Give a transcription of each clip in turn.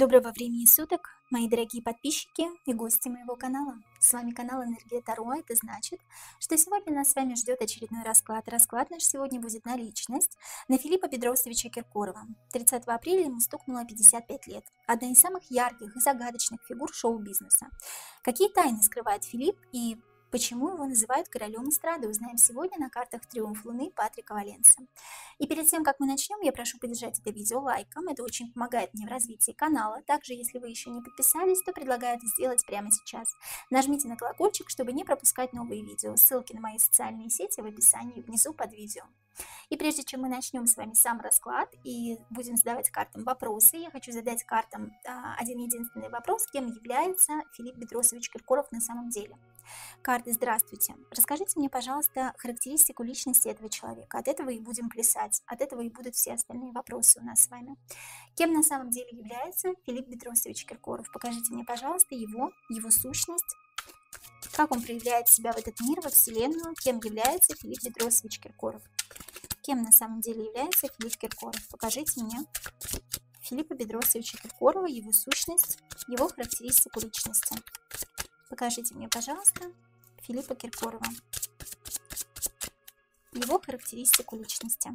Доброго времени суток, мои дорогие подписчики и гости моего канала. С вами канал Энергия Таро. Это значит, что сегодня нас с вами ждет очередной расклад. Расклад наш сегодня будет на личность, на Филиппа Бедросовича Киркорова. 30 апреля ему стукнуло 55 лет. Одна из самых ярких и загадочных фигур шоу-бизнеса. Какие тайны скрывает Филипп и почему его называют королем эстрады, узнаем сегодня на картах «Триумф Луны» Патрика Валенса. И перед тем, как мы начнем, я прошу поддержать это видео лайком, это очень помогает мне в развитии канала. Также, если вы еще не подписались, то предлагаю это сделать прямо сейчас. Нажмите на колокольчик, чтобы не пропускать новые видео. Ссылки на мои социальные сети в описании внизу под видео. И прежде чем мы начнем с вами сам расклад и будем задавать картам вопросы, я хочу задать картам один единственный вопрос: кем является Филипп Бедросович Киркоров на самом деле? Карты, здравствуйте. Расскажите мне, пожалуйста, характеристику личности этого человека. От этого и будем плясать, от этого и будут все остальные вопросы у нас с вами. Кем на самом деле является Филипп Бедросович Киркоров? Покажите мне, пожалуйста, его сущность, как он проявляет себя в этот мир, во Вселенную. Кем является Филипп Бедросович Киркоров? Кем на самом деле является Филипп Киркоров? Покажите мне Филиппа Бедросовича Киркорова, его сущность, его характеристику личности. Покажите мне, пожалуйста, Филиппа Киркорова, его характеристику личности.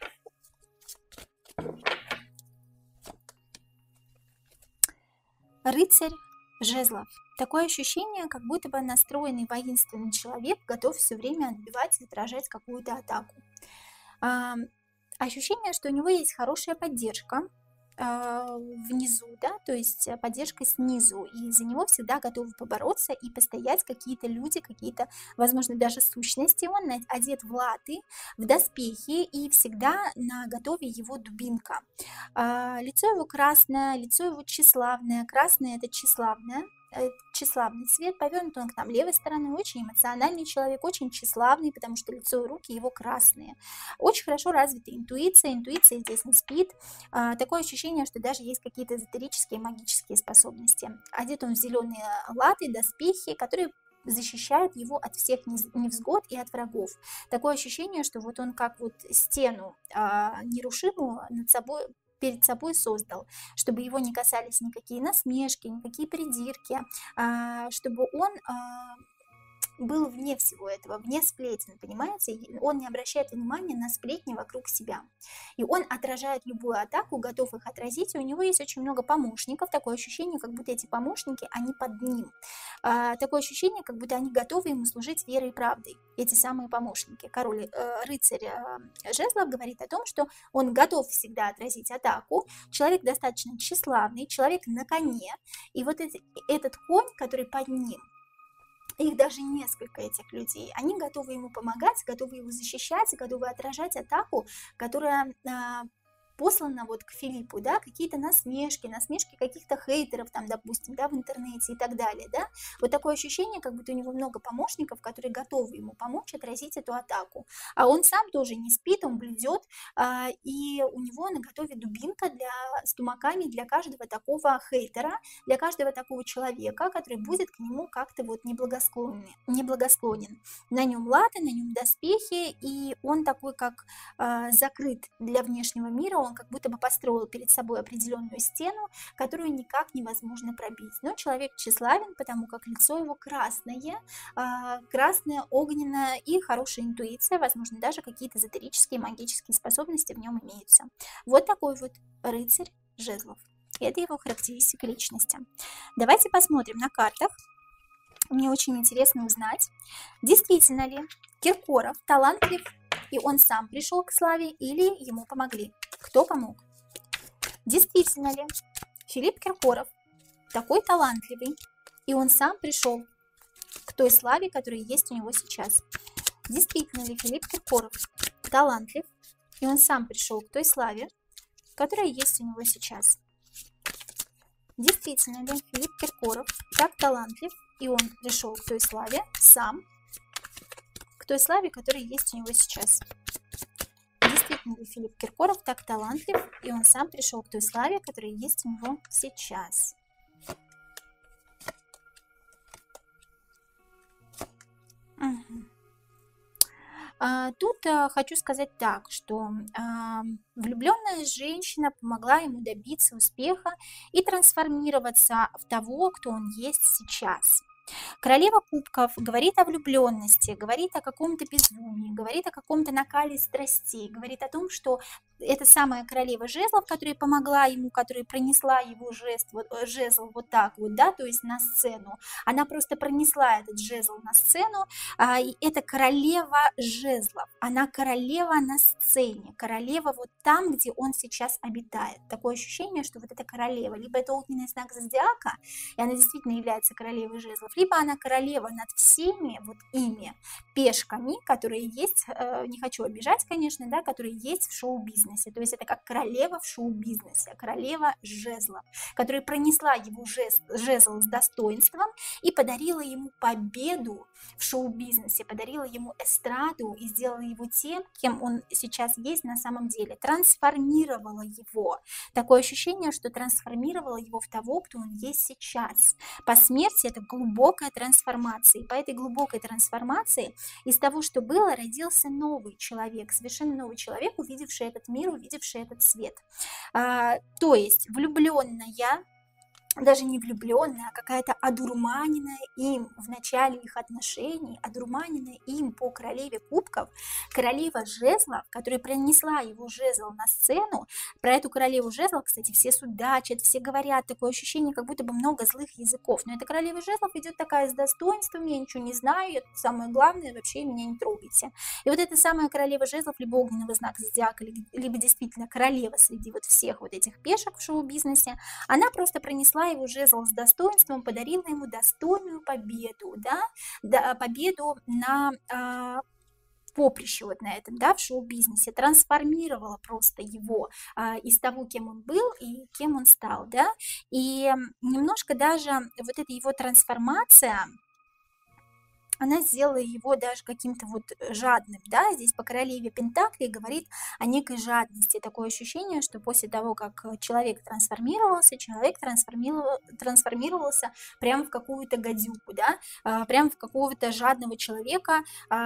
Рыцарь жезлов. Такое ощущение, как будто бы настроенный воинственный человек готов все время отбивать и отражать какую-то атаку. Ощущение, что у него есть хорошая поддержка внизу, да, то есть поддержка снизу, и за него всегда готовы побороться и постоять какие-то люди, какие-то, возможно, даже сущности. Он одет в латы, в доспехи, и всегда на готове его дубинка. Лицо его красное, лицо его тщеславное. Красное — это тщеславный цвет, повернут он к нам левой стороной, очень эмоциональный человек, очень тщеславный, потому что лицо и руки его красные. Очень хорошо развита интуиция здесь не спит. Такое ощущение, что даже есть какие-то эзотерические магические способности. Одет он в зеленые латы, доспехи, которые защищают его от всех невзгод и от врагов. Такое ощущение, что вот он как вот стену нерушимую перед собой создал, чтобы его не касались никакие насмешки, никакие придирки, чтобы он был вне всего этого, вне сплетен, понимаете? Он не обращает внимания на сплетни вокруг себя. И он отражает любую атаку, готов их отразить, и у него есть очень много помощников. Такое ощущение, как будто эти помощники, они под ним. Такое ощущение, как будто они готовы ему служить верой и правдой, эти самые помощники. Рыцарь жезлов говорит о том, что он готов всегда отразить атаку, человек достаточно тщеславный, человек на коне, и вот этот конь, который под ним, их даже несколько, этих людей, они готовы ему помогать, готовы его защищать, готовы отражать атаку, которая послана вот к Филиппу, да, какие-то насмешки каких-то хейтеров там, допустим, да, в интернете и так далее, да. Вот такое ощущение, как будто у него много помощников, которые готовы ему помочь отразить эту атаку. А он сам тоже не спит, он блюдет, и у него на готове дубинка с тумаками для каждого такого хейтера, для каждого такого человека, который будет к нему как-то вот неблагосклонен. На нем латы, на нем доспехи, и он такой, как закрыт для внешнего мира, он как будто бы построил перед собой определенную стену, которую никак невозможно пробить. Но человек тщеславен, потому как лицо его красное, огненное, и хорошая интуиция, возможно, даже какие-то эзотерические магические способности в нем имеются. Вот такой вот рыцарь жезлов. Это его характеристика личности. Давайте посмотрим на картах. Мне очень интересно узнать, действительно ли Киркоров талантлив, и он сам пришел к славе, или ему помогли. Кто помог? Действительно ли Филипп Киркоров такой талантливый, и он сам пришел к той славе, которая есть у него сейчас? Действительно ли Филипп Киркоров талантлив, и он сам пришел к той славе, которая есть у него сейчас? Действительно ли Филипп Киркоров так талантлив, и он пришел к той славе сам, к той славе, которая есть у него сейчас? Действительно ли Филипп Киркоров так талантлив, и он сам пришел к той славе, которая есть у него сейчас? Тут хочу сказать так, что влюбленная женщина помогла ему добиться успеха и трансформироваться в того, кто он есть сейчас. Королева кубков говорит о влюбленности, говорит о каком-то безумии, говорит о каком-то накале страстей, говорит о том, что это самая королева жезлов, которая помогла ему, которая пронесла его жезл вот так вот, да, то есть на сцену. Она просто пронесла этот жезл на сцену, и это королева жезлов. Она королева на сцене, королева вот там, где он сейчас обитает. Такое ощущение, что вот эта королева, либо это огненный знак зодиака, и она действительно является королевой жезлов, либо она королева над всеми вот ими пешками, которые есть, не хочу обижать, конечно, да, которые есть в шоу-бизнесе. То есть это как королева в шоу-бизнесе, королева жезлов, которая пронесла его жезл с достоинством и подарила ему победу в шоу-бизнесе, подарила ему эстраду и сделала его тем, кем он сейчас есть на самом деле, трансформировала его. Такое ощущение, что трансформировала его в того, кто он есть сейчас. По смерти это глубокая трансформация. И по этой глубокой трансформации из того, что было, родился новый человек, совершенно новый человек, увидевший этот мир, увидевший этот свет. То есть влюбленная, даже не влюбленная, а какая-то одурманенная им в начале их отношений, одурманенная им по королеве кубков, королева жезлов, которая принесла его жезл на сцену. Про эту королеву жезлов, кстати, все судачат, все говорят, такое ощущение, как будто бы много злых языков. Но эта королева жезлов идет такая с достоинством, я ничего не знаю, я тут самое главное, вообще меня не трогайте. И вот эта самая королева жезлов, либо огненного знака зодиака, либо действительно королева среди вот всех вот этих пешек в шоу-бизнесе, она просто пронесла его жезл с достоинством, подарила ему достойную победу, да, победу на поприще вот на этом, да, в шоу-бизнесе, трансформировала просто его из того, кем он был и кем он стал, да, и немножко даже вот эта его трансформация, она сделала его даже каким-то вот жадным, да, здесь по королеве Пентаклей говорит о некой жадности, такое ощущение, что после того, как человек трансформировался прямо в какую-то гадюку, да, прямо в какого-то жадного человека,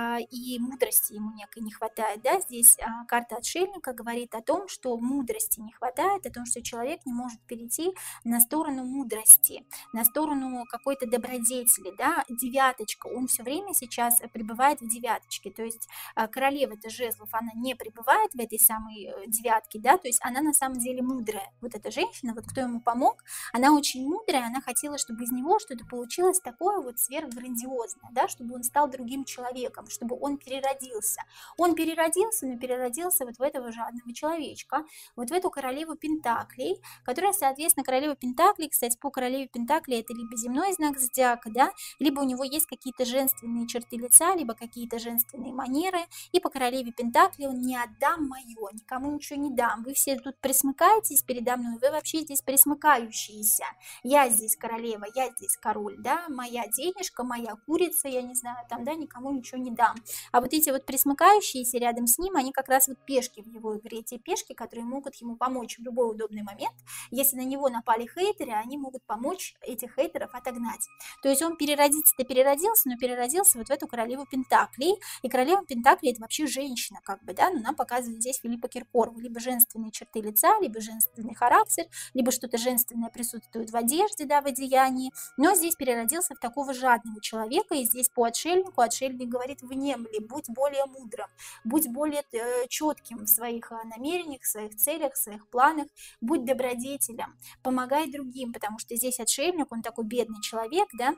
и мудрости ему некой не хватает, да, здесь карта отшельника говорит о том, что мудрости не хватает, о том, что человек не может перейти на сторону мудрости, на сторону какой-то добродетели, да, девяточка, он все время сейчас пребывает в девяточке, то есть королева-то жезлов, она не пребывает в этой самой девятке, да, то есть она на самом деле мудрая, вот эта женщина, вот кто ему помог, она очень мудрая, она хотела, чтобы из него что-то получилось такое вот сверхграндиозное, да, чтобы он стал другим человеком, чтобы он переродился, но переродился вот в этого жадного человечка, вот в эту королеву Пентаклей, которая, соответственно, королева Пентаклей, кстати, по королеве Пентаклей это либо земной знак зодиака, да, либо у него есть какие-то женственные черты лица, либо какие-то женственные манеры, и по королеве Пентаклей он не отдам мое, никому ничего не дам, вы все тут присмыкаетесь передо мной, вы вообще здесь присмыкающиеся, я здесь королева, я здесь король, да, моя денежка, моя курица, я не знаю, там, да, никому ничего не дам, а вот эти вот присмыкающиеся рядом с ним, они как раз вот пешки в его игре, те пешки, которые могут ему помочь в любой удобный момент, если на него напали хейтеры, они могут помочь этих хейтеров отогнать, то есть он переродиться-то переродился, но переродился вот в эту королеву Пентаклей, и королева Пентаклей это вообще женщина, как бы, да, но нам показывает здесь Филиппа Киркорова, либо женственные черты лица, либо женственный характер, либо что-то женственное присутствует в одежде, да, в одеянии, но здесь переродился в такого жадного человека, и здесь по отшельнику, отшельник говорит: внемли, будь более мудрым, будь более четким в своих намерениях, в своих целях, в своих планах, будь добродетелем, помогай другим, потому что здесь отшельник, он такой бедный человек, да,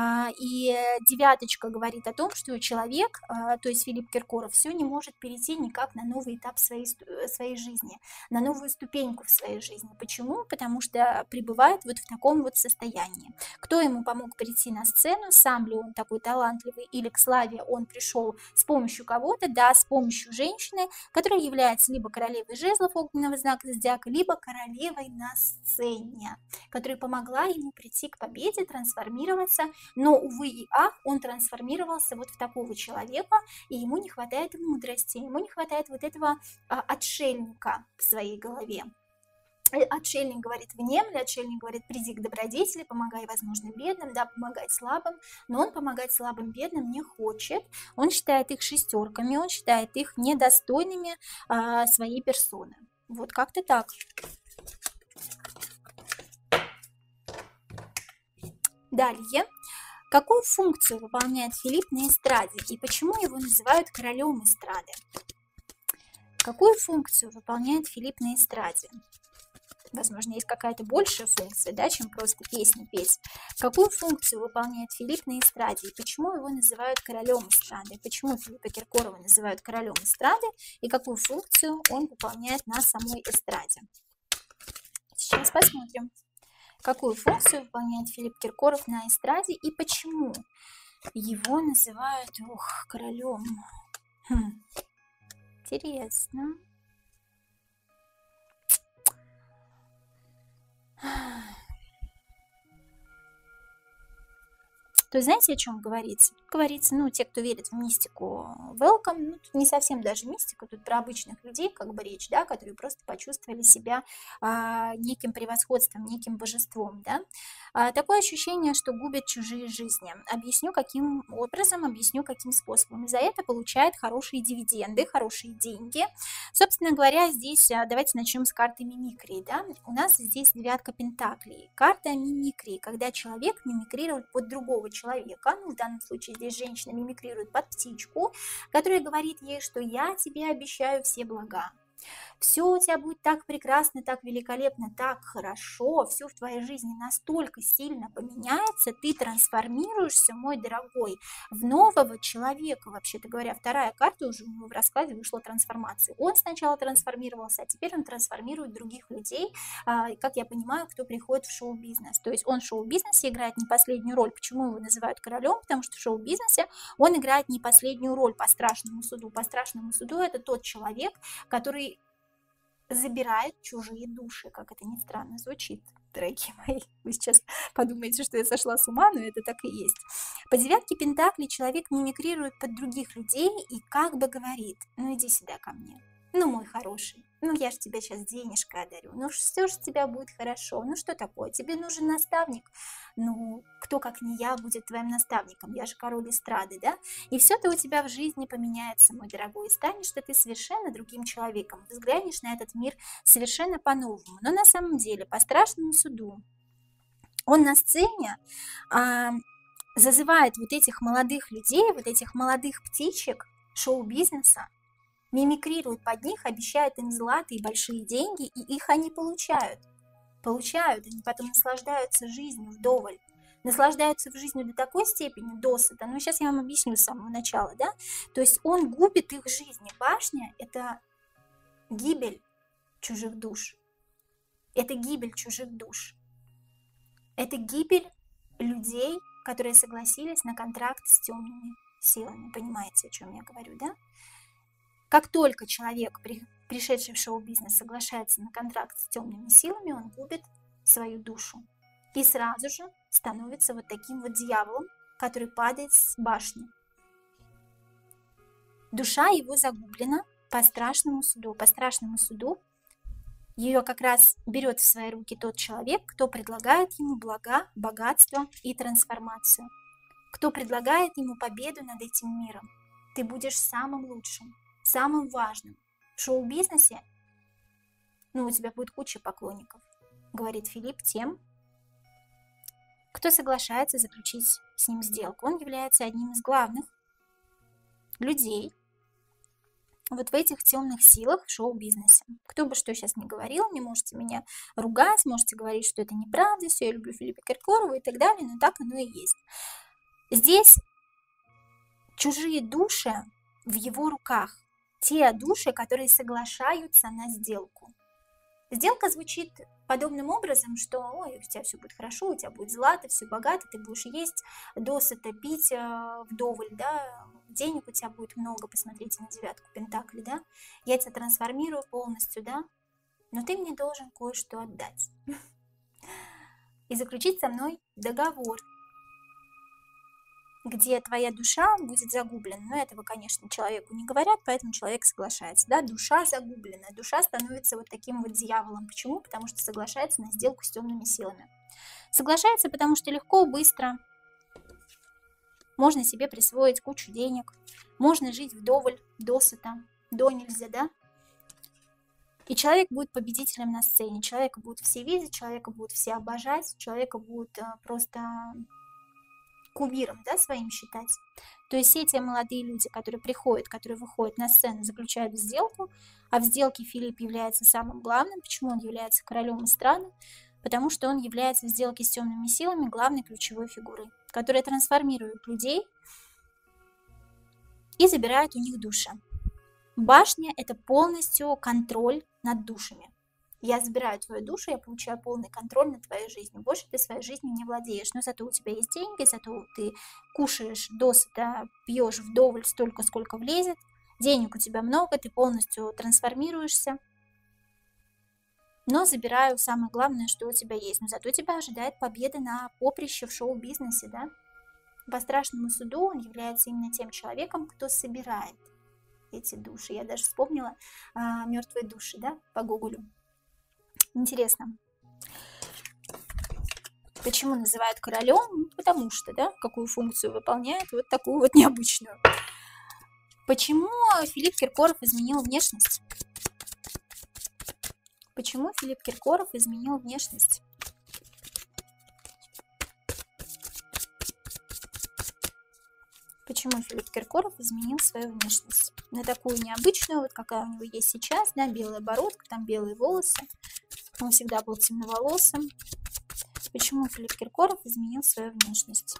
и девяточка говорит о том, что человек, то есть Филипп Киркоров, все не может перейти никак на новый этап своей жизни, на новую ступеньку в своей жизни. Почему? Потому что пребывает вот в таком вот состоянии. Кто ему помог перейти на сцену, сам ли он такой талантливый, или к славе он пришел с помощью кого-то, да, с помощью женщины, которая является либо королевой жезлов огненного знака зодиака, либо королевой на сцене, которая помогла ему прийти к победе, трансформироваться, но, увы и ах, он трансформировался вот в такого человека, и ему не хватает мудрости, ему не хватает вот этого отшельника в своей голове. Отшельник говорит: внемли, отшельник говорит: приди к добродетели, помогай, возможно, бедным, да, помогай слабым, но он помогать слабым, бедным не хочет, он считает их шестерками, он считает их недостойными своей персоны. Вот как-то так. Далее. Какую функцию выполняет Филипп на эстраде и почему его называют королем эстрады? Какую функцию выполняет Филипп на эстраде? Возможно, есть какая-то большая функция, да, чем просто песни петь. Какую функцию выполняет Филипп на эстраде и почему его называют королем эстрады? Почему Филиппа Киркорова называют королем эстрады и какую функцию он выполняет на самой эстраде? Сейчас посмотрим. Какую функцию выполняет Филипп Киркоров на эстраде и почему его называют королем? Интересно. То есть знаете, о чем говорится? Говорится, ну, те, кто верит в мистику, welcome, ну, тут не совсем даже мистика, тут про обычных людей, как бы речь, да, которые просто почувствовали себя неким превосходством, неким божеством, да. Такое ощущение, что губят чужие жизни. Объясню, каким образом, объясню, каким способом. И за это получает хорошие дивиденды, хорошие деньги. Собственно говоря, здесь давайте начнем с карты мимикрии, да. У нас здесь девятка пентаклей. Карта мимикрии, когда человек мимикрирует под другого человека, ну, в данном случае здесь женщина мимикрирует под птичку, которая говорит ей, что я тебе обещаю все блага. Все у тебя будет так прекрасно, так великолепно, так хорошо, все в твоей жизни настолько сильно поменяется, ты трансформируешься, мой дорогой, в нового человека. Вообще-то говоря, вторая карта уже у него в раскладе вышла трансформация. Он сначала трансформировался, а теперь он трансформирует других людей, как я понимаю, кто приходит в шоу-бизнес. То есть он в шоу-бизнесе играет не последнюю роль. Почему его называют королем? Потому что в шоу-бизнесе он играет не последнюю роль по страшному суду. По страшному суду это тот человек, который забирает чужие души, как это ни странно звучит, дорогие мои. Вы сейчас подумаете, что я сошла с ума, но это так и есть. По девятке пентаклей человек мимикрирует под других людей и как бы говорит: ну иди сюда ко мне, ну мой хороший, ну я же тебя сейчас денежкой одарю, ну все же у тебя будет хорошо, ну что такое, тебе нужен наставник, ну кто как не я будет твоим наставником, я же король эстрады, да, и все-то у тебя в жизни поменяется, мой дорогой, и станешь ты совершенно другим человеком, взглянешь на этот мир совершенно по-новому. Но на самом деле, по страшному суду, он на сцене зазывает вот этих молодых людей, вот этих молодых птичек шоу-бизнеса, мимикрирует под них, обещает им золотые большие деньги, и их они получают. Они потом наслаждаются жизнью вдоволь. Наслаждаются в жизни до такой степени, досыта. Ну, сейчас я вам объясню с самого начала, да. То есть он губит их жизни. Башня – это гибель чужих душ. Это гибель чужих душ. Это гибель людей, которые согласились на контракт с темными силами. Понимаете, о чем я говорю, да? Как только человек, пришедший в шоу-бизнес, соглашается на контракт с темными силами, он губит свою душу. И сразу же становится вот таким вот дьяволом, который падает с башни. Душа его загублена по страшному суду. По страшному суду ее как раз берет в свои руки тот человек, кто предлагает ему блага, богатство и трансформацию. Кто предлагает ему победу над этим миром. Ты будешь самым лучшим, самым важным. В шоу-бизнесе, ну, у тебя будет куча поклонников, говорит Филипп тем, кто соглашается заключить с ним сделку. Он является одним из главных людей вот в этих темных силах в шоу-бизнесе. Кто бы что сейчас ни говорил, не можете меня ругать, можете говорить, что это неправда, все, я люблю Филиппа Киркорова и так далее, но так оно и есть. Здесь чужие души в его руках, те души, которые соглашаются на сделку. Сделка звучит подобным образом, что ой, у тебя все будет хорошо, у тебя будет злато, все богато, ты будешь есть досыта, пить вдоволь, да, денег у тебя будет много, посмотрите на девятку пентаклей, да, я тебя трансформирую полностью, да, но ты мне должен кое-что отдать и заключить со мной договор. где твоя душа будет загублена. Но этого, конечно, человеку не говорят, поэтому человек соглашается. Да? Душа загублена, душа становится вот таким вот дьяволом. Почему? Потому что соглашается на сделку с темными силами. Соглашается, потому что легко, быстро. Можно себе присвоить кучу денег. Можно жить вдоволь, досыта, до нельзя, да? И человек будет победителем на сцене. Человека будут все видеть, человека будут все обожать, человека будут просто кумиром, да, своим считать. То есть все те молодые люди, которые приходят, которые выходят на сцену, заключают сделку, а в сделке Филипп является самым главным. Почему он является королем эстрады? Потому что он является в сделке с темными силами главной ключевой фигурой, которая трансформирует людей и забирает у них души. Башня – это полностью контроль над душами. Я забираю твою душу, я получаю полный контроль над твоей жизнью. Больше ты своей жизнью не владеешь, но зато у тебя есть деньги, зато ты кушаешь досыта, пьешь вдоволь столько, сколько влезет. Денег у тебя много, ты полностью трансформируешься. Но забираю самое главное, что у тебя есть. Но зато тебя ожидает победа на поприще в шоу-бизнесе, да? По страшному суду он является именно тем человеком, кто собирает эти души. Я даже вспомнила «Мертвые души», да, по Гоголю. Интересно. Почему называют королем? Потому что, да, какую функцию выполняет, вот такую вот необычную. Почему Филипп Киркоров изменил внешность? Почему Филипп Киркоров изменил внешность? Почему Филипп Киркоров изменил свою внешность? На такую необычную, вот какая у него есть сейчас, да, белая бородка, там белые волосы. Он всегда был темноволосым. Почему Филипп Киркоров изменил свою внешность?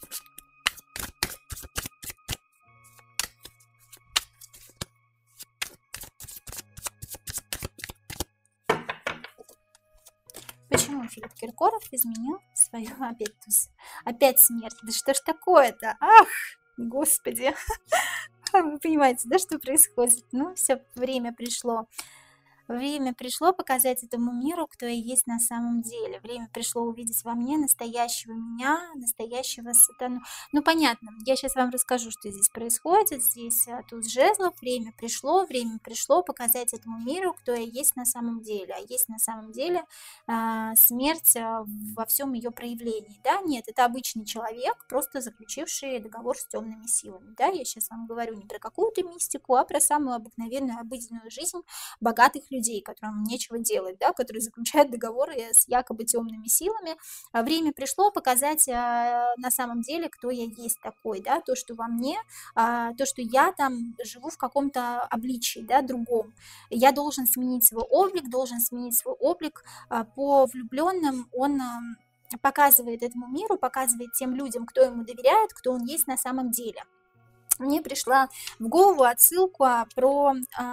Почему Филипп Киркоров изменил свою опять смерть? Да что ж такое-то? Ах, господи! Вы понимаете, да, что происходит? Ну, все, время пришло. Время пришло показать этому миру, кто я есть на самом деле. Время пришло увидеть во мне настоящего меня, настоящего сатану. Ну, понятно, я сейчас вам расскажу, что здесь происходит. Здесь туз жезлов. Время пришло показать этому миру, кто я есть на самом деле. А есть на самом деле смерть во всем ее проявлении. Да? Нет, это обычный человек, просто заключивший договор с темными силами. Да? Я сейчас вам говорю не про какую-то мистику, а про самую обыкновенную, обыденную жизнь богатых людей, которым нечего делать, да, которые заключают договоры с якобы темными силами. Время пришло показать на самом деле, кто я есть такой, да, то, что во мне, то, что я там живу в каком-то обличии, да, другом. Я должен сменить свой облик, по влюбленным он показывает этому миру, показывает тем людям, кто ему доверяет, кто он есть на самом деле. Мне пришла в голову отсылка про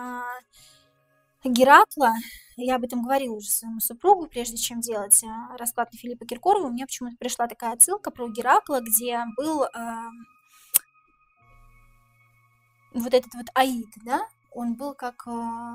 Геракла. Я об этом говорила уже своему супругу, прежде чем делать расклад на Филиппа Киркорова. Мне почему-то пришла такая отсылка про Геракла, где был вот этот вот Аид, да, он был как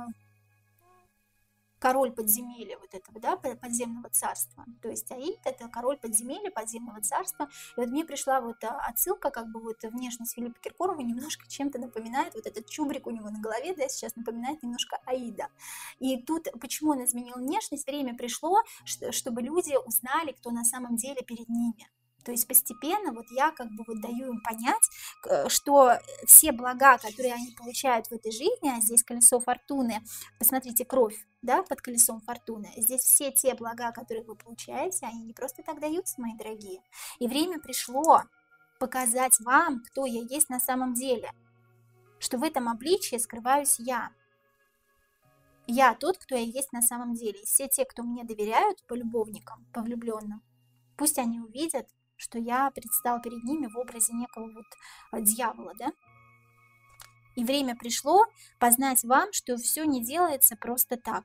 король подземелья вот этого, да, подземного царства. То есть Аид – это король подземелья, подземного царства. И вот мне пришла вот отсылка, как бы вот внешность Филиппа Киркорова немножко чем-то напоминает, вот этот чубрик у него на голове, да, сейчас напоминает немножко Аида. И тут, почему он изменил внешность? Время пришло, чтобы люди узнали, кто на самом деле перед ними. То есть постепенно вот я как бы вот даю им понять, что все блага, которые они получают в этой жизни, а здесь колесо фортуны, посмотрите, кровь, да, под колесом фортуны, здесь все те блага, которые вы получаете, они не просто так даются, мои дорогие. И время пришло показать вам, кто я есть на самом деле, что в этом обличии скрываюсь я. Я тот, кто я есть на самом деле. И все те, кто мне доверяют по любовникам, по влюбленным, пусть они увидят, что я предстал перед ними в образе некого вот дьявола, да? И время пришло познать вам, что все не делается просто так,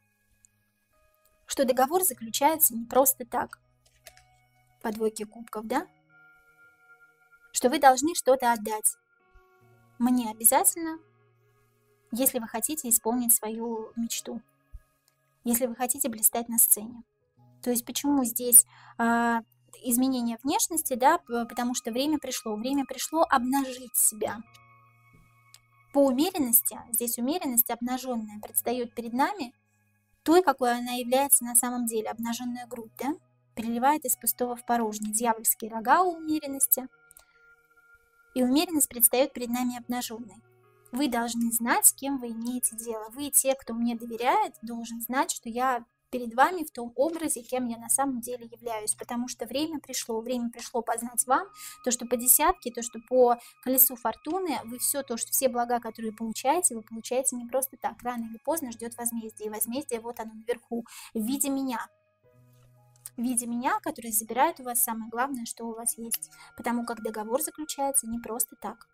что договор заключается не просто так, по двойке кубков, да? Что вы должны что-то отдать. Мне обязательно, если вы хотите исполнить свою мечту, если вы хотите блистать на сцене. То есть почему здесь изменение внешности, да, потому что время пришло обнажить себя. По умеренности, здесь умеренность обнаженная предстает перед нами, той, какой она является на самом деле, обнаженная грудь, да, переливает из пустого в порожнее, дьявольские рога у умеренности, и умеренность предстает перед нами обнаженной. Вы должны знать, с кем вы имеете дело. Вы, те, кто мне доверяет, должен знать, что я перед вами в том образе, кем я на самом деле являюсь, потому что время пришло познать вам то, что по десятке, то, что по колесу фортуны, вы все то, что все блага, которые вы получаете не просто так, рано или поздно ждет возмездие, и возмездие вот оно наверху, в виде меня, который забирает у вас самое главное, что у вас есть, потому как договор заключается не просто так.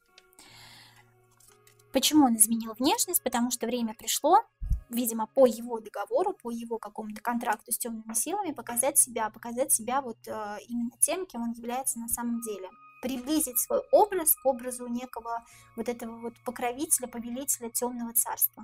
Почему он изменил внешность? Потому что время пришло, видимо, по его договору, по его какому-то контракту с темными силами показать себя вот именно тем, кем он является на самом деле. Приблизить свой образ к образу некого вот этого вот покровителя, повелителя темного царства.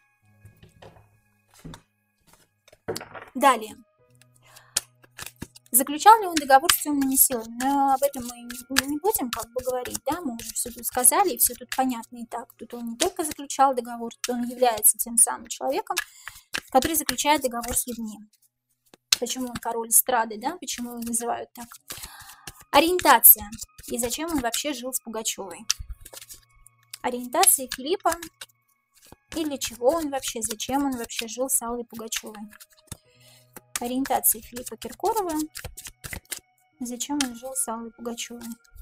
Далее. Заключал ли он договор с темными силами? Но об этом мы не будем говорить, да, мы уже все тут сказали, и все тут понятно и так. Тут он не только заключал договор, тут он является тем самым человеком, который заключает договор с людьми. Почему он король эстрады, да, почему его называют так? Ориентация. И зачем он вообще жил с Пугачевой? Ориентация Филиппа. И для чего он вообще, зачем он вообще жил с Аллой Пугачевой? Ориентация Филиппа Киркорова. Зачем он жил с Аллой Пугачевой?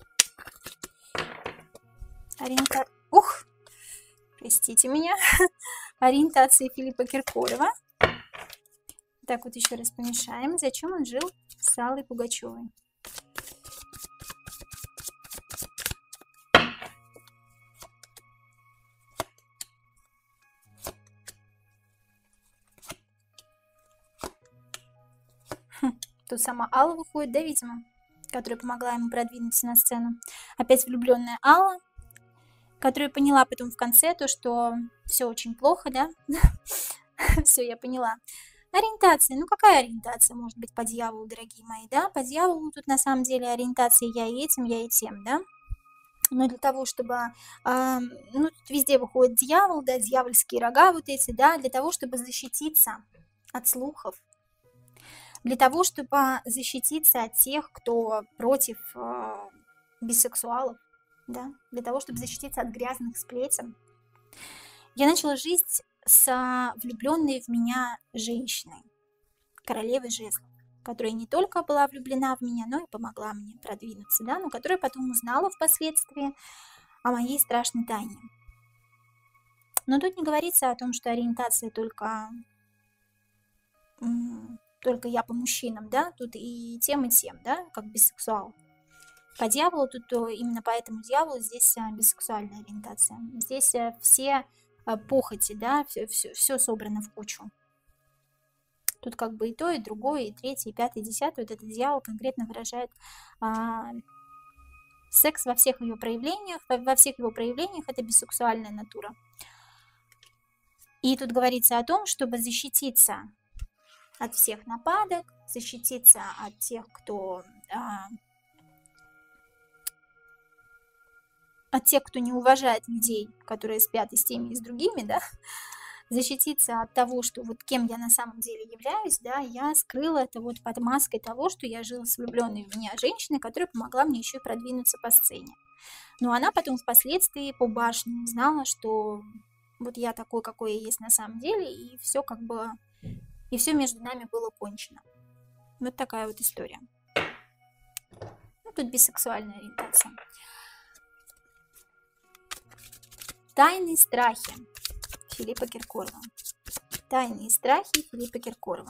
Простите меня. Ориентация Филиппа Киркорова. Так вот еще раз помешаем. Зачем он жил с Аллой Пугачевой? Тут сама Алла выходит, да, видимо, которая помогла ему продвинуться на сцену. Опять влюбленная Алла, которая поняла потом в конце то, что все очень плохо, да. Все, я поняла. Ориентация. Ну, какая ориентация может быть по дьяволу, дорогие мои, да? По дьяволу тут на самом деле ориентация я и этим, я и тем, да? Но для того, чтобы, тут везде выходит дьявол, да, дьявольские рога вот эти, да, для того, чтобы защититься от слухов, для того, чтобы защититься от тех, кто против бисексуалов, да, для того, чтобы защититься от грязных сплетен. Я начала жить с влюбленной в меня женщиной, королевой жезлов, которая не только была влюблена в меня, но и помогла мне продвинуться, да, но которая потом узнала впоследствии о моей страшной тайне. Но тут не говорится о том, что ориентация только я по мужчинам, да, тут и тем, да, как бисексуал. По дьяволу, тут именно по этому дьяволу здесь бисексуальная ориентация. Здесь все похоти, да, все собрано в кучу. Тут как бы и то, и другое, и третье, и пятое, и десятое. Вот этот дьявол конкретно выражает секс во всех его проявлениях. Во всех его проявлениях это бисексуальная натура. И тут говорится о том, чтобы защититься от всех нападок, защититься от тех, кто не уважает людей, которые спят и с теми, и с другими, да, защититься от того, что вот кем я на самом деле являюсь, да, я скрыла это вот под маской того, что я жила с влюбленной в меня женщиной, которая помогла мне еще и продвинуться по сцене. Но она потом впоследствии по башне узнала, что вот я такой, какой я есть на самом деле, и все как бы, и все между нами было кончено. Вот такая вот история. Ну, тут бисексуальная ориентация. Тайные страхи Филиппа Киркорова. Тайные страхи Филиппа Киркорова.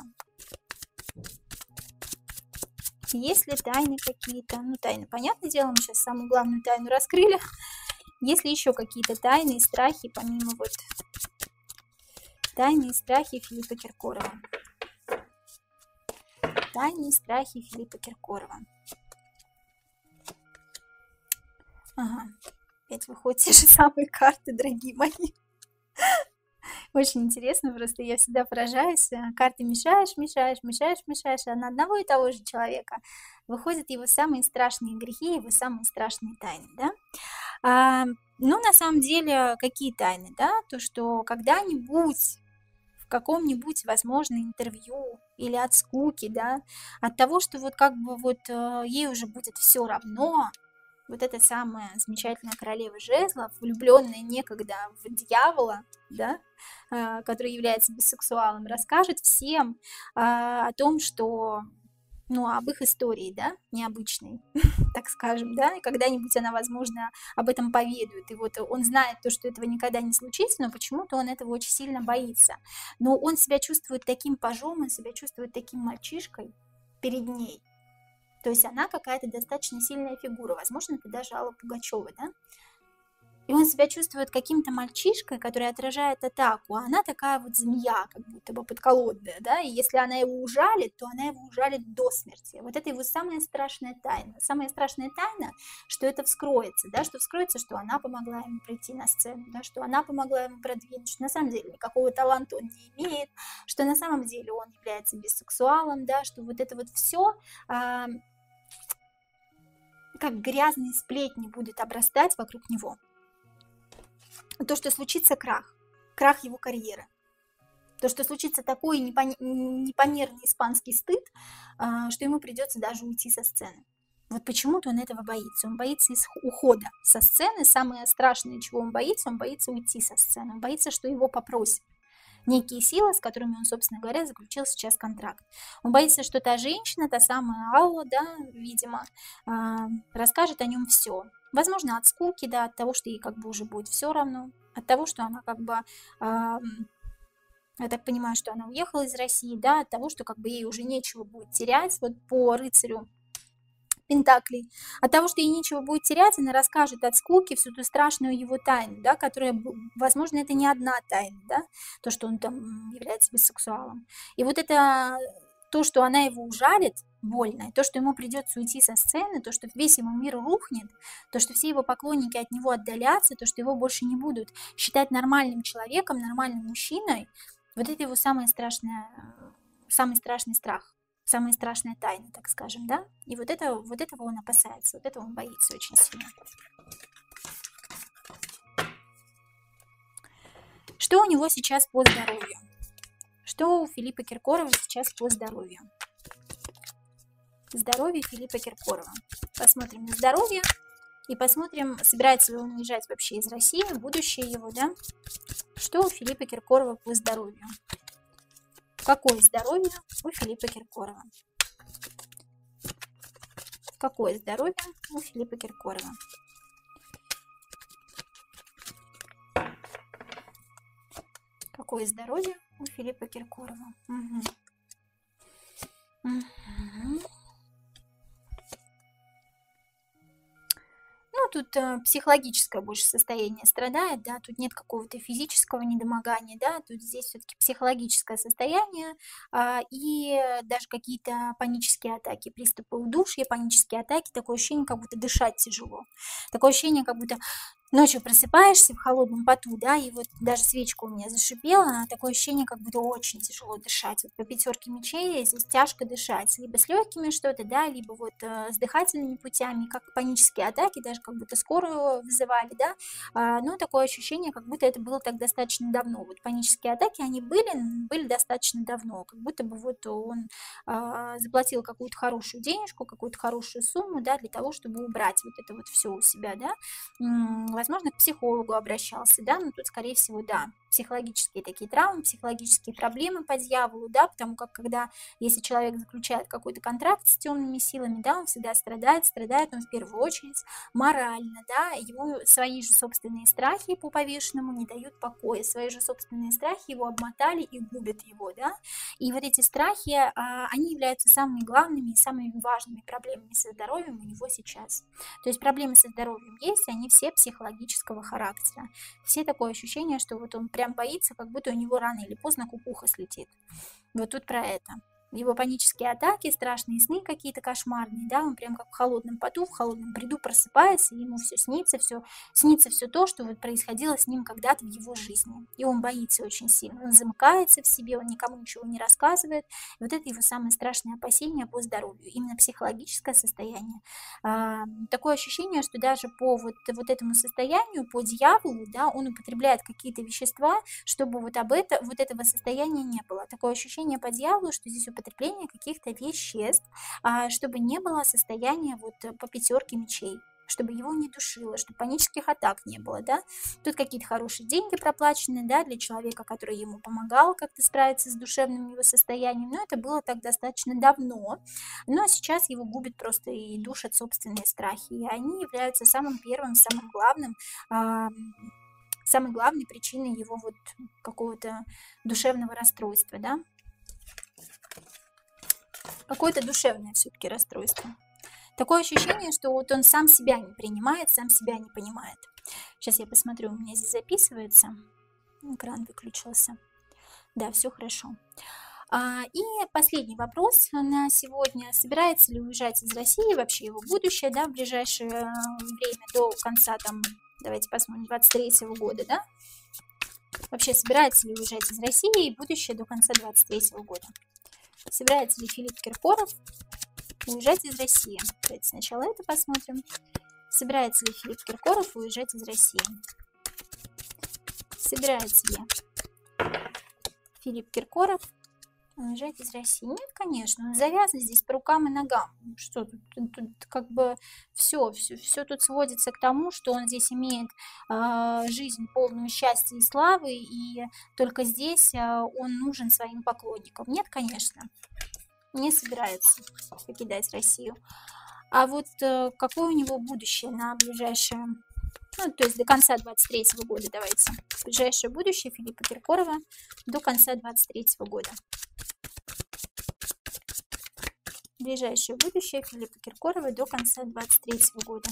Есть ли тайны какие-то? Ну, тайны, понятное дело, мы сейчас самую главную тайну раскрыли. Есть ли еще какие-то тайные страхи, помимо вот тайные страхи Филиппа Киркорова? Тайные страхи Филиппа Киркорова. Ага. Опять выходят те же самые карты, дорогие мои. Очень интересно, просто я всегда поражаюсь. Карты мешаешь, мешаешь, мешаешь, мешаешь, а на одного и того же человека выходят его самые страшные грехи, его самые страшные тайны, да? А, ну, на самом деле, какие тайны, да? То, что когда-нибудь в каком-нибудь, возможно, интервью или от скуки, да, от того, что вот как бы вот ей уже будет все равно, вот эта самая замечательная королева жезлов, влюбленная некогда в дьявола, да, который является бисексуалом, расскажет всем о том, что, ну, об их истории, да, необычной, так скажем, да, и когда-нибудь она, возможно, об этом поведает, и вот он знает то, что этого никогда не случится, но почему-то он этого очень сильно боится, но он себя чувствует таким пажом, он себя чувствует таким мальчишкой перед ней, то есть она какая-то достаточно сильная фигура, возможно, это даже Алла Пугачева, да, и он себя чувствует каким-то мальчишкой, который отражает атаку, а она такая вот змея, как будто бы подколодная, да, и если она его ужалит, то она его ужалит до смерти. Вот это его самая страшная тайна. Самая страшная тайна, что это вскроется, да, что вскроется, что она помогла ему прийти на сцену, да, что она помогла ему продвинуть, что на самом деле никакого таланта он не имеет, что на самом деле он является бисексуалом, да, что вот это вот все как грязные сплетни будет обрастать вокруг него. То, что случится крах его карьеры. То, что случится такой непомерный испанский стыд, что ему придется даже уйти со сцены. Вот почему-то он этого боится. Он боится ухода со сцены. Самое страшное, чего он боится уйти со сцены. Он боится, что его попросят некие силы, с которыми он, собственно говоря, заключил сейчас контракт. Он боится, что та женщина, та самая Алла, да, видимо, расскажет о нем все. Возможно, от скуки, да, от того, что ей как бы уже будет все равно, от того, что она как бы, я так понимаю, что она уехала из России, да, от того, что как бы ей уже нечего будет терять, вот по рыцарю Пентаклей, от того, что ей нечего будет терять, она расскажет от скуки всю ту страшную его тайну, да, которая, возможно, это не одна тайна, да, то, что он там является бисексуалом. И вот это то, что она его ужалит, больно, то, что ему придется уйти со сцены, то, что весь его мир рухнет, то, что все его поклонники от него отдалятся, то, что его больше не будут считать нормальным человеком, нормальным мужчиной, вот это его самый страшный страх, самая страшная тайна, так скажем, да? И вот этого он опасается, вот этого он боится очень сильно. Что у него сейчас по здоровью? Что у Филиппа Киркорова сейчас по здоровью? Здоровье Филиппа Киркорова. Посмотрим на здоровье и посмотрим, собирается ли он уезжать вообще из России, будущее его, да? Что у Филиппа Киркорова по здоровью? Какое здоровье у Филиппа Киркорова? Какое здоровье у Филиппа Киркорова? Какое здоровье у Филиппа Киркорова? Угу. Угу. Ну, тут психологическое больше состояние страдает, да, тут нет какого-то физического недомогания, да, тут здесь все-таки психологическое состояние и даже какие-то панические атаки, приступы удушья, панические атаки, такое ощущение, как будто дышать тяжело, такое ощущение, как будто ночью просыпаешься в холодном поту, да, и вот даже свечка у меня зашипела, такое ощущение, как будто очень тяжело дышать. Вот по пятерке мечей здесь тяжко дышать, либо с легкими что-то, да, либо вот с дыхательными путями, как панические атаки, даже как будто скорую вызывали, да, но такое ощущение, как будто это было так достаточно давно. Вот панические атаки, они были достаточно давно, как будто бы вот он заплатил какую-то хорошую денежку, какую-то хорошую сумму, да, для того, чтобы убрать вот это вот все у себя, да, возможно, к психологу обращался, да, но тут, скорее всего, да, психологические такие травмы, психологические проблемы по дьяволу, да, потому как если человек заключает какой-то контракт с темными силами, да, он всегда страдает он в первую очередь морально, да, ему свои же собственные страхи по повешенному не дают покоя, свои же собственные страхи его обмотали и губят его, да, и вот эти страхи, они являются самыми главными и самыми важными проблемами со здоровьем у него сейчас. То есть проблемы со здоровьем есть, они все психологического характера. Все такое ощущение, что вот он прям боится, как будто у него рано или поздно кукуха слетит. Вот тут про это. Его панические атаки, страшные сны какие-то кошмарные, да, он прям как в холодном поту, в холодном бреду просыпается, и ему снится все то, что вот происходило с ним когда-то в его жизни. И он боится очень сильно, он замыкается в себе, он никому ничего не рассказывает. И вот это его самое страшное опасение по здоровью, именно психологическое состояние. Такое ощущение, что даже по вот этому состоянию, по дьяволу, да, он употребляет какие-то вещества, чтобы вот этого состояния не было. Такое ощущение по дьяволу, что здесь употребление каких-то веществ, чтобы не было состояния вот по пятерке мечей, чтобы его не душило, чтобы панических атак не было, да. Тут какие-то хорошие деньги проплачены, да, для человека, который ему помогал как-то справиться с душевным его состоянием, но это было так достаточно давно, но сейчас его губит просто и душат собственные страхи, и они являются самым первым, самой главной причиной его вот какого-то душевного расстройства, да. Какое-то душевное все-таки расстройство. Такое ощущение, что вот он сам себя не принимает, сам себя не понимает. Сейчас я посмотрю, у меня здесь записывается. Экран выключился. Да, все хорошо. И последний вопрос на сегодня. Собирается ли уезжать из России, вообще его будущее, да, в ближайшее время до конца, там, давайте посмотрим, 23 года, да? Вообще, собирается ли уезжать из России и будущее до конца 23 года? Собирается ли Филипп Киркоров уезжать из России? Давайте сначала это посмотрим. Собирается ли Филипп Киркоров уезжать из России? Собирается ли Филипп Киркоров уезжать из России? Нет, конечно, он завязан здесь по рукам и ногам. Что тут как бы все тут сводится к тому, что он здесь имеет жизнь полную счастья и славы, и только здесь он нужен своим поклонникам. Нет, конечно, не собирается покидать Россию. А вот какое у него будущее на ближайшее, ну, то есть до конца 23 года, давайте. Ближайшее будущее Филиппа Киркорова до конца 23 года. Ближайшее будущее Филиппа Киркорова до конца 23 года.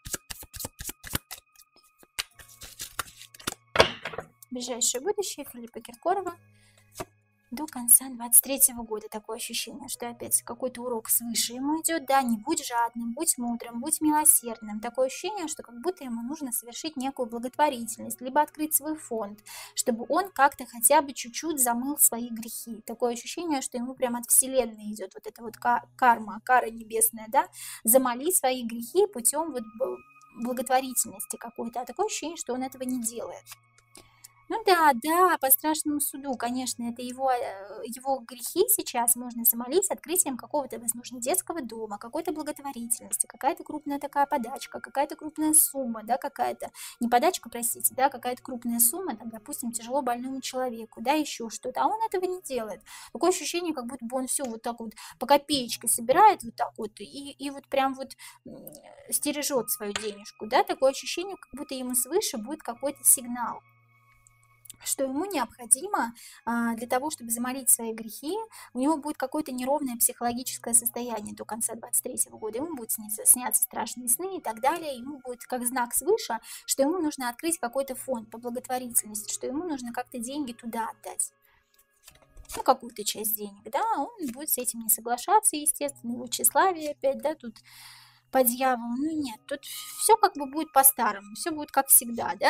Ближайшее будущее Филиппа Киркорова до конца 23 года. Такое ощущение, что опять какой-то урок свыше ему идет, да, не будь жадным, будь мудрым, будь милосердным. Такое ощущение, что как будто ему нужно совершить некую благотворительность, либо открыть свой фонд, чтобы он как-то хотя бы чуть-чуть замыл свои грехи. Такое ощущение, что ему прямо от вселенной идет вот эта вот карма, кара небесная, да, замоли свои грехи путем вот благотворительности какой-то. А такое ощущение, что он этого не делает. Ну да, по страшному суду, конечно, это его грехи сейчас можно замолить открытием какого-то, возможно, детского дома, какой-то благотворительности, какая-то крупная такая подачка, какая-то крупная сумма, да, какая-то, не подачка, простите, да, какая-то крупная сумма, там, допустим, тяжело больному человеку, да, еще что-то, а он этого не делает. Такое ощущение, как будто бы он все вот так вот по копеечке собирает вот так вот и вот прям вот стережет свою денежку, да, такое ощущение, как будто ему свыше будет какой-то сигнал, что ему необходимо для того, чтобы замолить свои грехи, у него будет какое-то неровное психологическое состояние до конца 23 года, ему будут сняться страшные сны и так далее, ему будет как знак свыше, что ему нужно открыть какой-то фонд по благотворительности, что ему нужно как-то деньги туда отдать. Ну, какую-то часть денег, да, он будет с этим не соглашаться, естественно, его тщеславие опять, да, тут по дьяволу, ну нет, тут все как бы будет по-старому, все будет как всегда, да.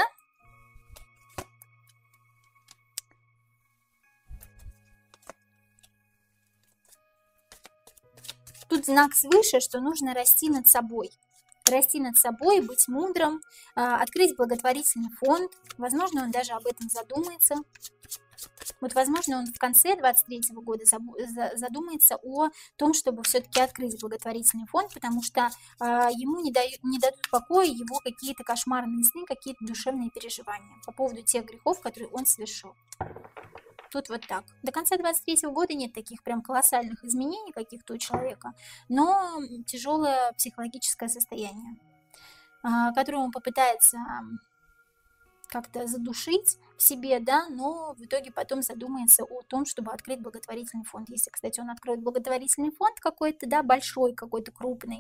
Тут знак свыше, что нужно расти над собой, быть мудрым, открыть благотворительный фонд. Возможно, он даже об этом задумается. Вот, возможно, он в конце 23 года задумается о том, чтобы все-таки открыть благотворительный фонд, потому что ему не дадут покоя его какие-то кошмарные сны, какие-то душевные переживания по поводу тех грехов, которые он совершил. Тут вот так. До конца 23 года нет таких прям колоссальных изменений каких-то у человека, но тяжелое психологическое состояние, которое он попытается как-то задушить в себе, да, но в итоге потом задумается о том, чтобы открыть благотворительный фонд. Если, кстати, он откроет благотворительный фонд какой-то, да, большой, какой-то крупный,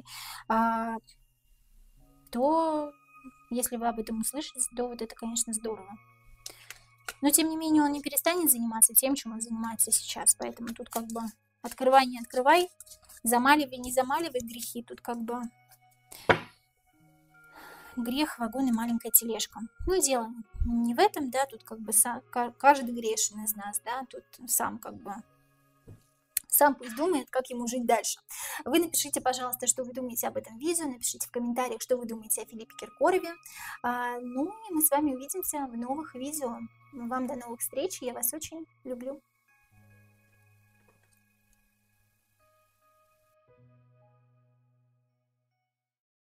то, если вы об этом услышите, то вот это, конечно, здорово. Но, тем не менее, он не перестанет заниматься тем, чем он занимается сейчас, поэтому тут как бы Открывай, не открывай, замаливай, не замаливай грехи. Тут как бы грех, вагон и маленькая тележка. Ну, дело не в этом, да, тут как бы каждый грешен из нас, да, тут сам как бы сам пусть думает, как ему жить дальше. Вы напишите, пожалуйста, что вы думаете об этом видео, напишите в комментариях, что вы думаете о Филиппе Киркорове. Ну и мы с вами увидимся в новых видео. Вам до новых встреч, я вас очень люблю.